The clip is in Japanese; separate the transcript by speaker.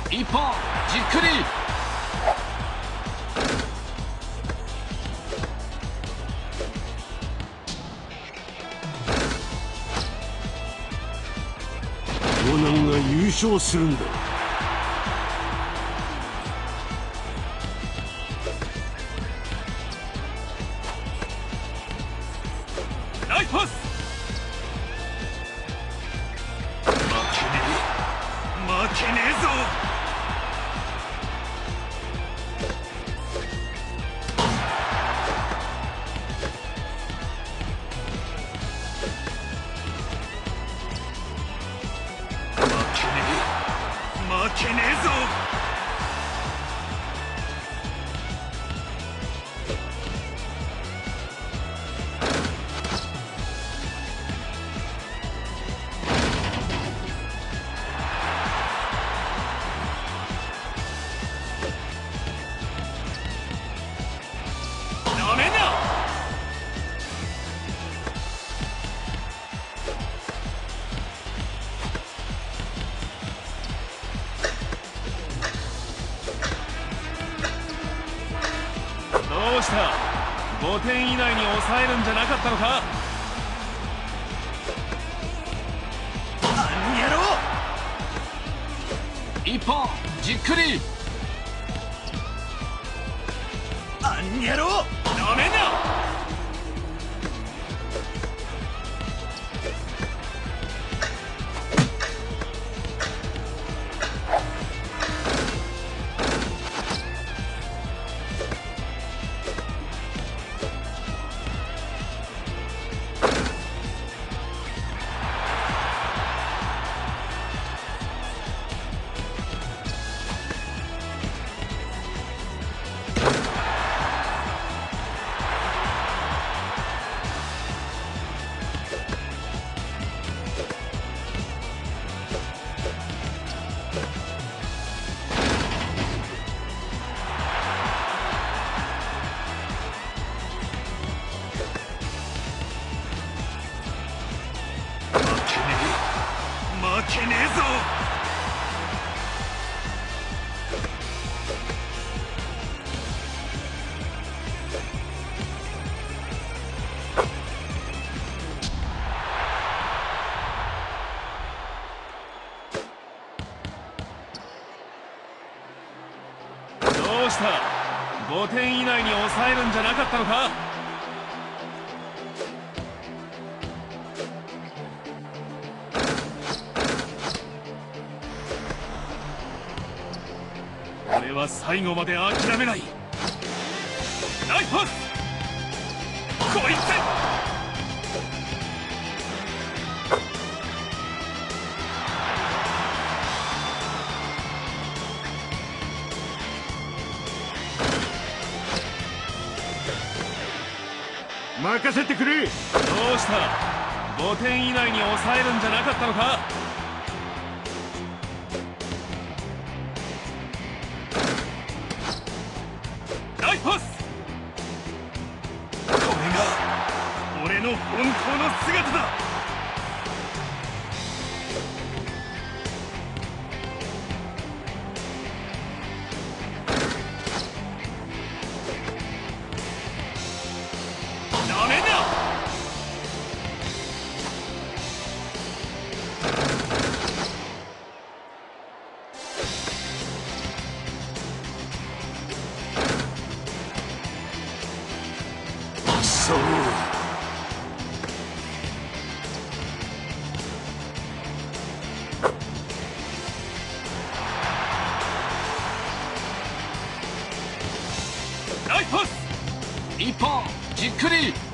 Speaker 1: 一本じっくり。
Speaker 2: 湘南が優勝するんだ。
Speaker 1: ナイスパス。負けねえぞ。負けねえぞ。ダメだ。どうした？ 5 点以内に抑えるんじゃなかったのか？あんやろ。一本じっくり。あんやろ。ダメだ。負けねえぞ。どうした？ 5 点以内に抑えるんじゃなかったのか？俺は最後まで諦めない。ナイスパス。こいつ。
Speaker 2: 任せてくれ。
Speaker 1: どうした？ 5 点以内に抑えるんじゃなかったのか？ナイスパス。これが俺の本当の姿だ。ダメだ。
Speaker 2: そう。
Speaker 1: ナイスパス。一本じっくり。